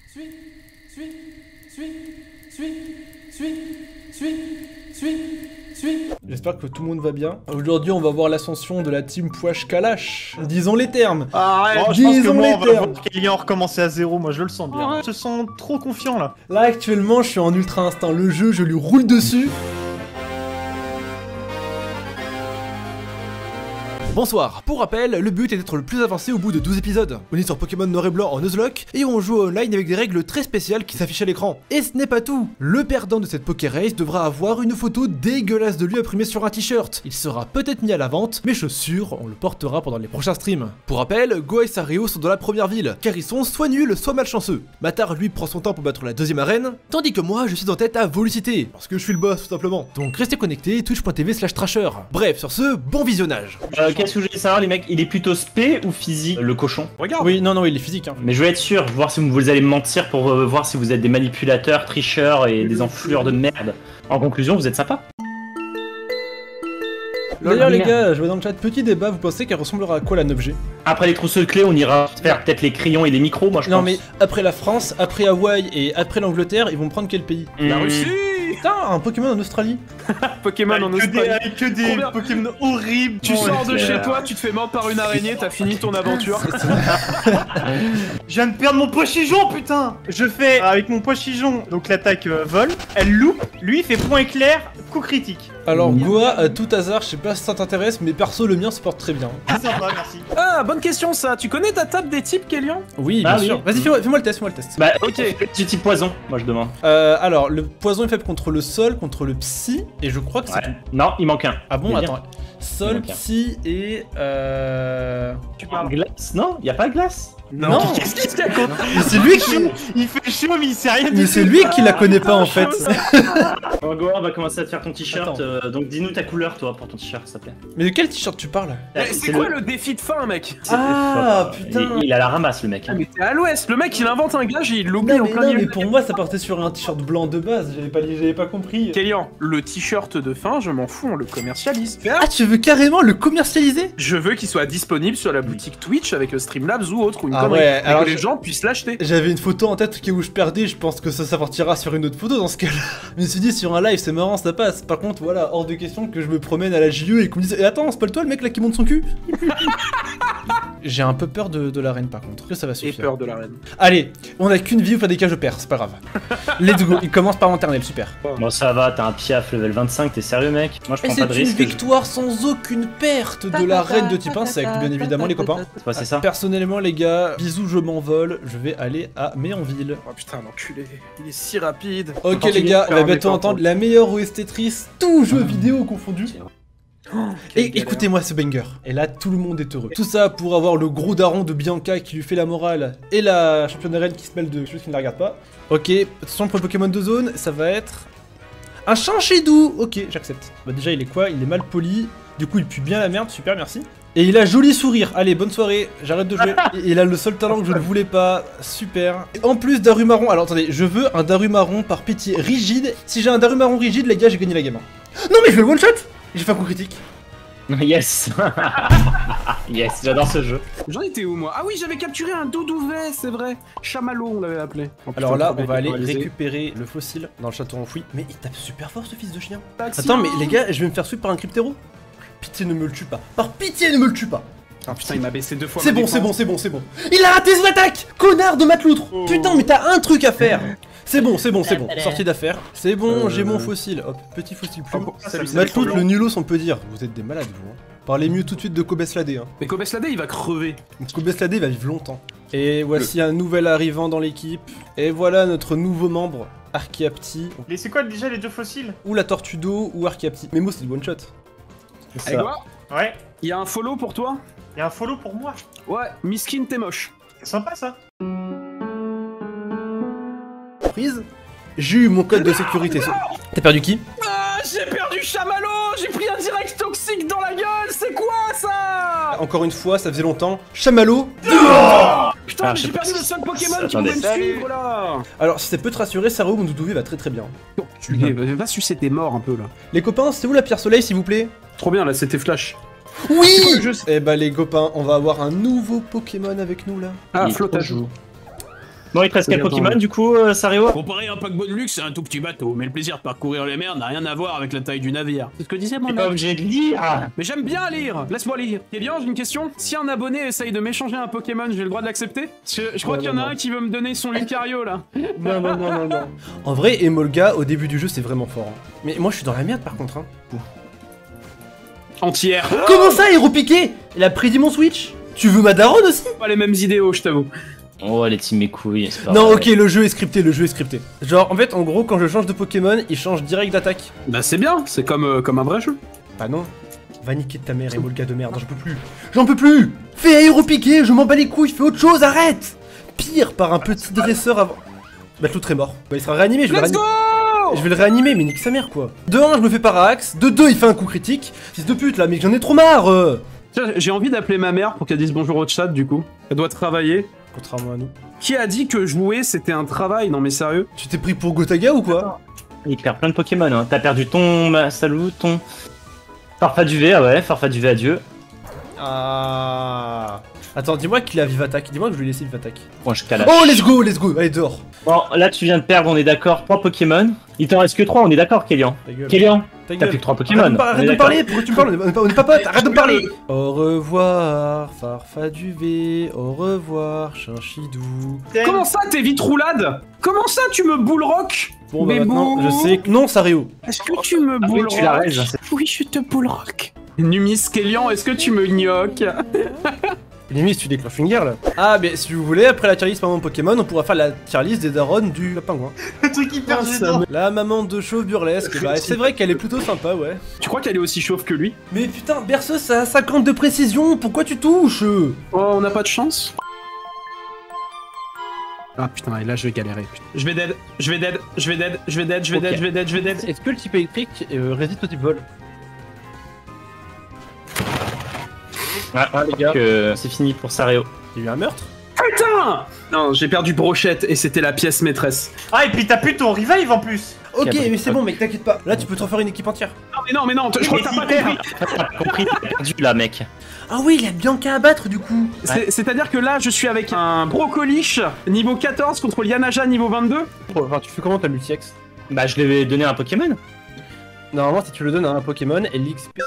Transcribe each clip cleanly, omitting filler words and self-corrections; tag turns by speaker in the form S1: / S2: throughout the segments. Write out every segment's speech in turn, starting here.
S1: J'espère que tout le monde va bien. Aujourd'hui, on va voir l'ascension de la team Pouache Kalash. Disons les termes.
S2: Arrête, je pense que moi, on va voir Kélian recommencer à zéro, moi je le sens bien. Je te sens trop confiant là.
S1: Là, actuellement, je suis en ultra instinct. Le jeu, je lui roule dessus. Bonsoir, pour rappel, le but est d'être le plus avancé au bout de 12 épisodes. On est sur Pokémon Noir et Blanc en Nuzlocke, et on joue online avec des règles très spéciales qui s'affichent à l'écran. Et ce n'est pas tout, le perdant de cette Pokérace devra avoir une photo dégueulasse de lui imprimée sur un t-shirt. Il sera peut-être mis à la vente, mais je suis sûr, on le portera pendant les prochains streams. Pour rappel, Go et Sario sont dans la première ville, car ils sont soit nuls, soit malchanceux. Matar lui prend son temps pour battre la deuxième arène, tandis que moi je suis en tête à Volucité, parce que je suis le boss tout simplement. Donc restez connectés, twitch.tv/trasher. Bref, sur ce, bon visionnage.
S3: Qu'est-ce que je voulais savoir les mecs, il est plutôt spé ou physique le cochon?
S1: Regarde. Oui, non, il est physique. Hein.
S3: Mais je veux être sûr, voir si vous allez me mentir pour voir si vous êtes des manipulateurs, tricheurs et des enflures de merde. En conclusion, vous êtes sympa.
S1: D'ailleurs les gars, je vois dans le chat, petit débat, vous pensez qu'elle ressemblera à quoi la 9G?
S3: Après les trousseaux de clés, on ira faire peut-être les crayons et les micros, moi je pense.
S1: Non mais après la France, après Hawaï et après l'Angleterre, ils vont prendre quel pays?
S4: La Russie.
S1: Putain, un Pokémon en Australie.
S4: Pokémon en Australie.
S2: Que des Pokémon horribles.
S4: Tu sors de chez toi, tu te fais mordre par une araignée, t'as fini ton aventure.
S2: Je viens de perdre mon poichigeon, putain. Je fais avec mon poichigeon, donc l'attaque vole, elle loupe, lui il fait point éclair, coup critique.
S1: Alors Goa, à tout hasard, je sais pas si ça t'intéresse, mais perso le mien se porte très bien.
S2: C'est sympa, merci.
S4: Ah, bonne question ça. Tu connais ta table des types, Kélian?
S1: Oui,
S3: Ah
S1: bien
S3: oui.
S1: sûr. Vas-y, fais-moi le test,
S3: Bah
S4: Ok.
S3: petit type poison, moi je demande.
S1: Alors, le poison est faible contre le sol, contre le psy, et je crois que c'est tout.
S3: Non, il manque un.
S1: Ah bon,
S3: Mais
S1: attends. Sol,
S3: manque un.
S1: psy et
S4: Tu parles.
S3: Glace? Non, y a pas de glace?
S1: Non.
S4: Qu'est-ce qu'il se raconte?
S1: Mais c'est lui qui...
S2: Il fait chaud, mais il sait rien.
S1: Mais c'est lui qui la connaît pas en fait.
S3: Bon, Goa, on va commencer à te faire ton t-shirt.
S1: Attends.
S3: Donc dis-nous ta couleur, toi, pour ton t-shirt, s'il te plaît.
S1: Mais de quel t-shirt tu parles?
S4: C'est quoi le défi de fin, mec?
S1: Ah putain.
S3: Il a la ramasse, le mec.
S4: Ah, mais t'es à l'ouest. Le mec, il invente un gage et il l'oublie
S1: Non
S4: en
S1: mais,
S4: plein
S1: non,
S4: milieu.
S1: mais pour moi ça partait sur un t-shirt blanc de base, j'avais pas compris.
S4: Kélian, le t-shirt de fin, je m'en fous, on le commercialise.
S1: Ah tu veux carrément le commercialiser?
S4: Je veux qu'il soit disponible sur la boutique Twitch avec Streamlabs ou autre, ou une
S1: Ah
S4: connerie.
S1: ouais,
S4: Et
S1: alors
S4: que les gens puissent l'acheter.
S1: J'avais une photo en tête où je perdais, je pense que ça partira sur une autre photo dans ce cas-là. Je me suis dit sur un live c'est marrant, ça passe. Par contre voilà, hors de question que je me promène à la JE et qu'on me dise attends, c'est pas toi le mec là qui monte son cul? J'ai un peu peur de l'arène par contre, que ça va
S4: Et
S1: suffire.
S4: peur de la reine.
S1: Allez, on a qu'une vie, ou faire des cas je perds, c'est pas grave. Let's go, il commence par l'internel, super.
S3: Bon, ça va, t'as un piaf level 25, t'es sérieux, mec? Moi je
S1: Et
S3: prends pas de
S1: c'est une
S3: risque.
S1: victoire sans aucune perte de la reine de type 1, c'est avec bien évidemment les copains.
S3: Ouais, c'est ça.
S1: Personnellement les gars, bisous je m'envole, je vais aller à Méanville.
S4: Oh putain, l'enculé. Il est si rapide.
S1: Ok
S3: Continue,
S1: les gars, on
S4: faire
S1: va
S4: un
S1: bientôt
S4: effort,
S1: entendre
S4: toi.
S1: la meilleure OST-trice, tout jeu vidéo confondu.
S4: Quelle
S1: Et
S4: galère.
S1: écoutez-moi ce banger. Et là, tout le monde est heureux. Tout ça pour avoir le gros daron de Bianca qui lui fait la morale et la championne reine qui se mêle de choses qui ne la regarde pas. Ok, attention pour le Pokémon de zone, ça va être... un Chinchidou. Ok, j'accepte. Bah déjà, il est quoi? Il est mal poli. Du coup, il pue bien la merde, super, merci. Et il a joli sourire. Allez, bonne soirée, j'arrête de jouer. Et il a le seul talent que je ne voulais pas. Super. Et en plus, Darumaron. Alors attendez, je veux un Darumaron par pitié rigide. Si j'ai un Darumaron rigide, les gars, j'ai gagné la game. Non mais je vais le one shot. J'ai fait un coup critique.
S3: Yes. Yes, j'adore ce jeu.
S4: J'en étais où moi? Ah oui, j'avais capturé un doudouvet, c'est vrai. Chamallow, on l'avait appelé. Oh, putain,
S1: Alors là,
S4: le
S1: on va aller
S4: démoralisé.
S1: récupérer le fossile dans le château enfoui. Mais il tape super fort ce fils de chien.
S4: Taxi.
S1: Attends, mais les gars, je vais me faire sweep par un cryptéro. Pitié, ne me le tue pas. Par pitié, ne me le tue pas.
S4: Ah putain, il m'a baissé 2 fois.
S1: C'est
S4: ma
S1: bon, c'est
S4: défense.
S1: bon, c'est bon, c'est bon. Il a raté son attaque. Connard de Matloutre.
S4: Oh.
S1: Putain, mais t'as un truc à faire. C'est bon, c'est bon, c'est bon. Sortie d'affaires. C'est bon, j'ai mon fossile. Hop, petit fossile plume.
S4: Oh, salut, salut,
S1: Matloutre,
S4: salut.
S1: le nulos, on peut dire. Vous êtes des malades, vous. Hein. Parlez mieux tout de suite de Kobesladé. Hein.
S4: Mais Kobesladé, il va crever.
S1: Kobesladé va vivre longtemps. Et voici un nouvel arrivant dans l'équipe. Et voilà notre nouveau membre, Archeapti.
S2: Mais c'est quoi déjà les deux fossiles?
S1: Ou la tortue d'eau, ou Archeapti. Memo, c'est le one shot.
S3: C'est
S4: Et
S3: ça.
S4: quoi?
S2: Ouais.
S4: Il y a un follow pour toi?
S2: Y'a un follow pour moi.
S4: Ouais, Miskin, t'es moche.
S2: C'est sympa ça.
S1: Prise. J'ai eu mon code de sécurité. T'as perdu qui?
S4: Ah, j'ai perdu Chamallow. J'ai pris un direct toxique dans la gueule. C'est quoi ça?
S1: Encore une fois, ça faisait longtemps. Chamallow.
S4: Putain,
S3: Ah,
S4: mais
S3: je
S4: j'ai
S3: sais pas
S4: perdu
S3: si-
S4: le seul Pokémon qui
S3: Attendez.
S4: pouvait me suivre là.
S1: Alors, si ça peut te rassurer, Saro, mon doudouvé va très très bien.
S4: Va sucer tes morts un peu là.
S1: Les copains, c'est où la pierre soleil, s'il vous plaît?
S4: Trop bien là, c'était Flash.
S1: Oui.
S4: le jeu,
S1: Eh bah les copains, on va avoir un nouveau Pokémon avec nous là.
S4: Ah,
S3: Il est
S4: flottage.
S3: trop Bon, il te reste quel Pokémon du coup, Sario?
S4: Comparé à un paquebot de luxe, c'est un tout petit bateau, mais le plaisir de parcourir les mers n'a rien à voir avec la taille du navire. C'est ce que disait mon
S3: T'es pas
S4: mec.
S3: obligé de lire.
S4: Mais j'aime bien lire, laisse-moi lire. Eh bien, j'ai une question. Si un abonné essaye de m'échanger un Pokémon, j'ai le droit de l'accepter? Parce que je crois qu'il y en a un qui veut me donner son Lucario là.
S2: Non.
S1: En vrai, Emolga, au début du jeu, c'est vraiment fort. Hein. Mais moi, je suis dans la merde par contre. Hein.
S4: Entière.
S1: Comment ça, Héros Piqué? Il a prédit mon Switch? Tu veux ma daronne aussi?
S4: Pas les mêmes idéaux, je t'avoue.
S3: Oh, les teams mes couilles, c'est pas
S1: Non,
S3: vrai.
S1: ok, le jeu est scripté, le jeu est scripté. Genre, en fait, en gros, quand je change de Pokémon, il change direct d'attaque.
S4: Bah c'est bien, c'est comme un vrai jeu.
S1: Bah non. Va niquer de ta mère, Emolga de merde, j'en peux plus. J'en peux plus. Fais Aéro Piqué, je m'en bats les couilles, fais autre chose, arrête. Pire, par un petit dresseur avant... Bah l'autre est mort. Bah il sera réanimé, je vais le
S4: Let's
S1: réanimer.
S4: go!
S1: Je vais le réanimer, mais nique sa mère quoi. De 1, je me fais parallaxe. De 2, il fait un coup critique. Fils de pute là, mais j'en ai trop marre.
S4: Tiens, j'ai envie d'appeler ma mère pour qu'elle dise bonjour au chat du coup. Elle doit travailler.
S1: Contrairement à nous.
S4: Qui a dit que jouer c'était un travail? Non mais sérieux?
S1: Tu t'es pris pour Gotaga ou quoi?
S3: Il perd plein de Pokémon, hein. T'as perdu ton Massalou, ton Farfaduvé, ah ouais, Farfaduvé adieu.
S1: Ah. Attends, dis-moi qu'il a Vive Attaque. Dis-moi que je lui ai laissé Vive Attaque.
S3: Bon, je calache.
S1: Oh, let's go. Allez, dehors.
S3: Bon, là tu viens de perdre, on est d'accord, 3 Pokémon. Il t'en reste que 3, on est d'accord, Kélian.
S1: Ta gueule.
S3: Kélian,
S1: Ta
S3: t'as
S1: gueule.
S3: plus que 3 Pokémon.
S1: Arrête
S3: on est
S1: de me
S3: d'accord.
S1: parler, pourquoi tu me parles? On est pas potes, arrête de me parler. Au revoir, Farfaduvé, au revoir, Chinchidou.
S4: Comment ça t'es vite roulade? Comment ça tu me bull rock?
S1: Bon bah
S4: Mais
S1: maintenant,
S4: bon.
S1: je sais que... Non, Sario.
S4: Est-ce que tu me
S3: Ah oui,
S4: bull
S3: tu la
S4: rock?
S3: raises, hein,
S4: Oui, je te bull rock. Numis Kélian, est-ce que tu me gnoques?
S1: Limite, tu déclenches une guerre là. Ah, mais si vous voulez, après la tier list maman Pokémon, on pourra faire la tier list des darons du pingouin.
S2: Le truc hyper
S4: Ah,
S2: gênant.
S1: La maman de chauve burlesque, bah c'est vrai qu'elle est plutôt sympa, ouais.
S4: Tu crois qu'elle est aussi chauve que lui?
S1: Mais putain, Berceuse, ça a 50 de précision, pourquoi tu touches?
S4: Oh, on n'a pas de chance? Ah putain, et là je vais galérer. Putain. Je vais dead.
S1: Est-ce que le type électrique résiste au type vol?
S3: Ah, les gars, c'est fini pour Sario.
S1: Il y a eu un meurtre?
S4: Putain! Non, j'ai perdu brochette et c'était la pièce maîtresse.
S2: Ah, et puis t'as plus ton revive en plus.
S1: Ok,
S3: Ok,
S1: mais c'est bon mec, t'inquiète pas. Là tu peux te refaire une équipe entière.
S4: Non, mais non, je crois que t'as pas compris.
S3: T'as compris, t'as perdu là, mec.
S1: Ah oui, il y a Bianca à battre du coup.
S4: C'est-à-dire que là, je suis avec un Brocoliche niveau 14 contre Lianaja niveau 22.
S1: Enfin, tu fais comment ta multi-ex?
S3: Bah, je l'ai donné à un Pokémon.
S1: Normalement, si tu le donnes à un Pokémon, et l'XP...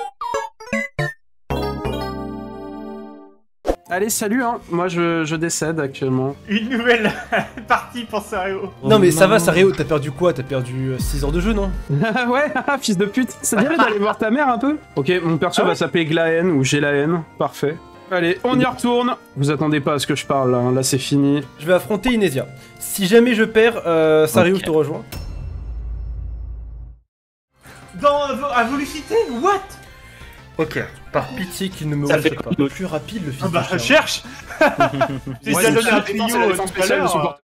S4: Allez, salut, hein. Moi, je décède actuellement.
S2: Une nouvelle partie pour Sario.
S1: Non mais ça va, Sario, t'as perdu quoi? T'as perdu 6 heures de jeu, non?
S4: Ouais, fils de pute. Ça dirait d'aller voir ta mère un peu? Ok, mon perso va s'appeler Glaen ou j'ai la haine. Parfait. Allez, on y retourne. Vous attendez pas à ce que je parle, là c'est fini.
S1: Je vais affronter Inésia. Si jamais je perds, Sario,
S3: Ok.
S1: je te rejoins.
S2: À Volucité? What?
S1: Ok. Par pitié qu'il ne me
S3: Ça
S1: reste
S3: fait
S1: pas.
S3: quoi,
S1: Plus rapide, le fils
S2: Ah bah,
S1: de chien.
S2: cherche. C'est
S4: Ouais,
S2: ça
S4: donc
S2: donné
S4: la
S2: un
S4: défense
S2: trio
S4: et la défense
S2: tout à
S4: spéciale ne sont
S2: l'heure.
S4: pas-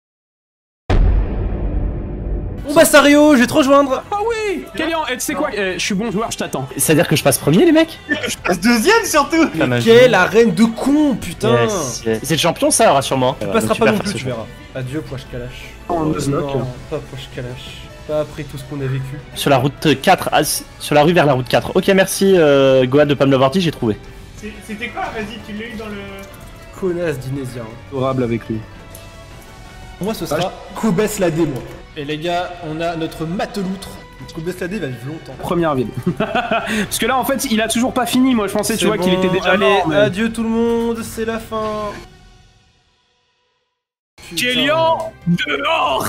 S1: Bon bah Sario, je vais te rejoindre.
S4: Ah oui! Kélian, tu sais quoi? Je suis bon joueur, je t'attends.
S3: C'est-à-dire que je passe premier, les mecs?
S2: Passe deuxième surtout.
S3: Ah, ma
S1: Quelle arène de con, putain.
S3: Yes, yes. C'est le champion, ça, rassure-moi.
S1: Tu passeras pas non plus, tu verras. Adieu, Poche Kalash.
S4: En Nuzlocke.
S1: Non, pas Poche Kalash. Pas après tout ce qu'on a vécu.
S3: Sur la route 4, sur la rue vers la route 4. Ok, merci Gohan de pas me l'avoir dit, j'ai trouvé.
S2: C'était quoi? Vas-y, tu l'as eu dans le...
S1: Connasse d'Inésien.
S4: Adorable avec lui.
S1: Moi, ce sera Koubès Ladé, moi. Et les gars, on a notre mateloutre. Koubès Ladé va vivre longtemps.
S4: Première ville. Parce que là, en fait, il a toujours pas fini. Moi, je pensais, tu
S1: C'est
S4: vois, qu'il
S1: bon,
S4: était déjà
S1: allez,
S4: mort. mais-
S1: adieu tout le monde, c'est la fin. Putain.
S4: Kélian, dehors!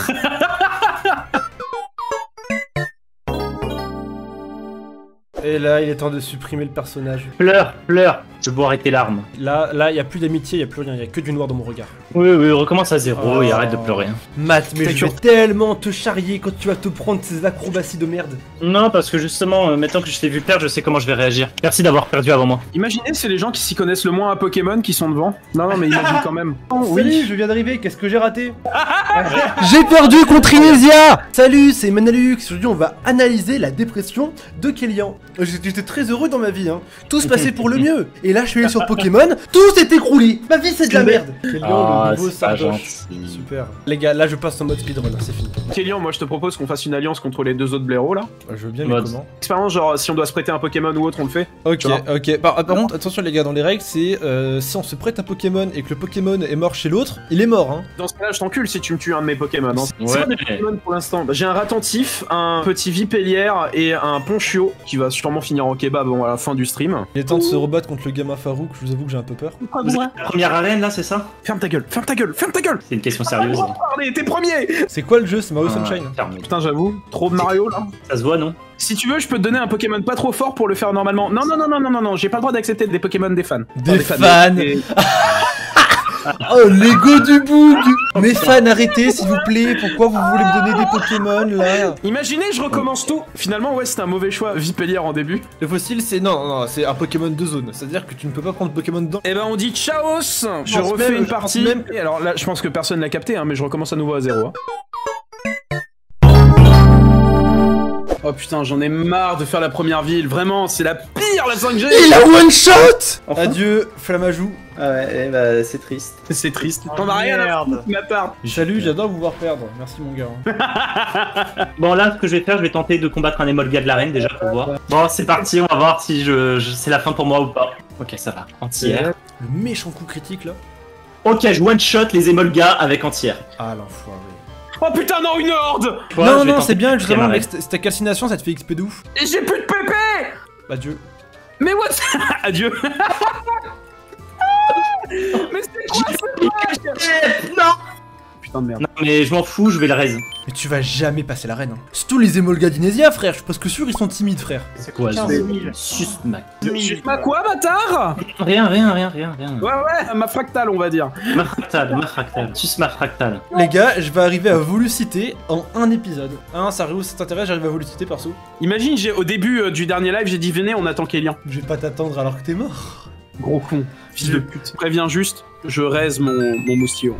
S1: Et là, il est temps de supprimer le personnage.
S3: Pleure, pleure. Je bois tes larmes.
S1: Là, il y a plus d'amitié, il y a plus rien, il y a que du noir dans mon regard.
S3: Oui, recommence à zéro
S1: Oh.
S3: et arrête de pleurer.
S1: Matt, mais
S4: T'as
S1: je vais tellement te charrier quand tu vas te prendre ces acrobaties de merde.
S3: Non, parce que justement, maintenant que je t'ai vu perdre, je sais comment je vais réagir. Merci d'avoir perdu avant moi.
S4: Imaginez, c'est les gens qui s'y connaissent le moins à Pokémon qui sont devant. Non, mais imagine quand même.
S1: Salut, je viens d'arriver, qu'est-ce que j'ai raté? J'ai perdu contre Inésia. Salut, c'est Manalux. Aujourd'hui, on va analyser la dépression de Kélian. J'étais très heureux dans ma vie, hein. Tout se passait pour le mieux. Et et là je suis allé sur Pokémon, tout s'est écroulé. Ma vie c'est de la merde. Kélian,
S3: Ah,
S1: le nouveau
S3: c'est pas
S1: Sardoche.
S3: gentil.
S1: Super. Les gars, là je passe en mode speedrun, hein, c'est fini.
S4: Kélian, moi je te propose qu'on fasse une alliance contre les 2 autres blaireaux là.
S1: Je veux bien, mais
S3: Mode.
S1: comment?
S4: Expérience, genre si on doit se prêter un Pokémon ou autre, on le fait.
S1: Ok,
S4: Tu vois.
S1: ok. Par contre, attention les gars, dans les règles, c'est si on se prête un Pokémon et que le Pokémon est mort chez l'autre, il est mort, hein.
S4: Dans ce cas-là, je t'encule si tu me tues un de mes Pokémon. Hein.
S3: Ouais.
S4: C'est quoi mes Pokémon pour l'instant? J'ai un Ratentif, un petit Vipellière et un Ponchio qui va sûrement finir en kebab à la fin du stream.
S1: Il est temps de se rebattre contre le gamin Farouk, je vous avoue que j'ai un peu peur.
S3: Vous êtes la première arène là, c'est ça?
S4: Ferme ta gueule, ferme ta gueule, ferme ta gueule!
S3: C'est une question sérieuse.
S4: Allez, t'es premier!
S1: C'est quoi le jeu? C'est Mario
S3: Ah,
S1: Sunshine?
S3: ferme.
S4: Putain, j'avoue, trop de Mario là.
S3: Ça se voit, non?
S4: Si tu veux, je peux te donner un Pokémon pas trop fort pour le faire normalement. Non, non, non, non, non, non, non, j'ai pas le droit d'accepter des Pokémon des fans.
S1: Des
S4: Enfin,
S1: fans.
S4: des-
S1: Oh, l'ego du bug! Mes fans, arrêtez s'il vous plaît, pourquoi vous voulez me donner des Pokémon là?
S4: Imaginez, je recommence tout. Finalement, ouais, c'était un mauvais choix, Vipellière en début.
S1: Le fossile, c'est. Non, c'est un Pokémon de zone, c'est-à-dire que tu ne peux pas prendre Pokémon dedans.
S4: Eh ben, on dit ciaos. Je
S1: pense
S4: refais
S1: même-
S4: une
S1: je
S4: partie.
S1: pense même-
S4: Et alors là, je pense que personne l'a capté, hein, mais je recommence à nouveau à 0. Hein. Oh putain, j'en ai marre de faire la première ville. Vraiment, c'est la pire la 5G.
S1: Il a one shot!
S3: Enfin.
S1: Adieu, Flamajou.
S3: Ah ouais, bah c'est triste.
S4: C'est triste.
S2: Oh,
S4: T'en as rien à
S2: merde.
S4: foutre, ma part.
S1: Salut, j'adore vous voir perdre. Merci mon gars.
S3: Bon là, ce que je vais faire, je vais tenter de combattre un Emolga de l'arène déjà pour voir. Bon, c'est parti, on va voir si c'est la fin pour moi ou pas. Ok, ça va. Entière.
S1: Le méchant coup critique là.
S3: Ok, je one shot les Emolga avec entière.
S1: Ah l'enfoiré.
S4: Oh putain, non, une horde.
S3: Toi,
S1: Non,
S3: je vais
S1: non,
S3: tenter
S1: c'est bien,
S3: de
S1: justement,
S3: démarrer.
S1: mec, c'est ta calcination, ça te fait XP de ouf.
S4: Et j'ai plus de PP.
S1: Adieu.
S4: Mais what? Adieu. Mais c'est quoi ce match?
S3: Non.
S4: Putain de merde.
S3: Non, mais je m'en fous, je vais le raise.
S1: Mais tu vas jamais passer l'arène. Hein. Surtout les Emolga d'Inésia, frère, je suis presque sûr ils sont timides, frère.
S3: C'est quoi
S2: 15 000.
S3: Susmac.
S4: Ma quoi, bâtard?
S3: Rien.
S4: Ouais, ouais, ma fractale, on va dire.
S3: Ma fractale. Susma fractale.
S1: Les gars, je vais arriver à Volucité en un épisode. Hein, ça t'intéresse, j'arrive à Volucité perso.
S4: Imagine, au début du dernier live, j'ai dit venez, on attend Kélian.
S1: Je vais pas t'attendre alors que t'es mort.
S4: Gros con, fils de pute. Préviens juste, je raise mon moustillon.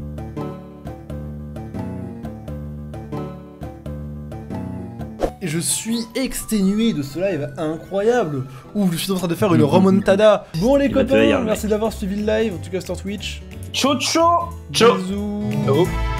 S1: Et je suis exténué de ce live incroyable où je suis en train de faire une remontada. Bon les
S3: Il va te
S1: copains,
S3: haïr, le
S1: merci d'avoir suivi le live, en tout cas sur Twitch.
S4: Ciao ciao.
S3: Ciao.
S1: Bisous.
S4: Oh.